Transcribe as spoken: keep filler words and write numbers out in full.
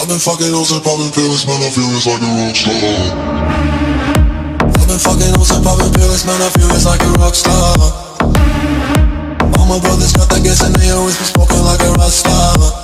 I've been fucking hoes and popping pills, man, I feel it's like a rock star. I've been fucking hoes and popping pills, man, I feel it's like a rock star. All my brothers got that gas and they always been smoking like a rock star.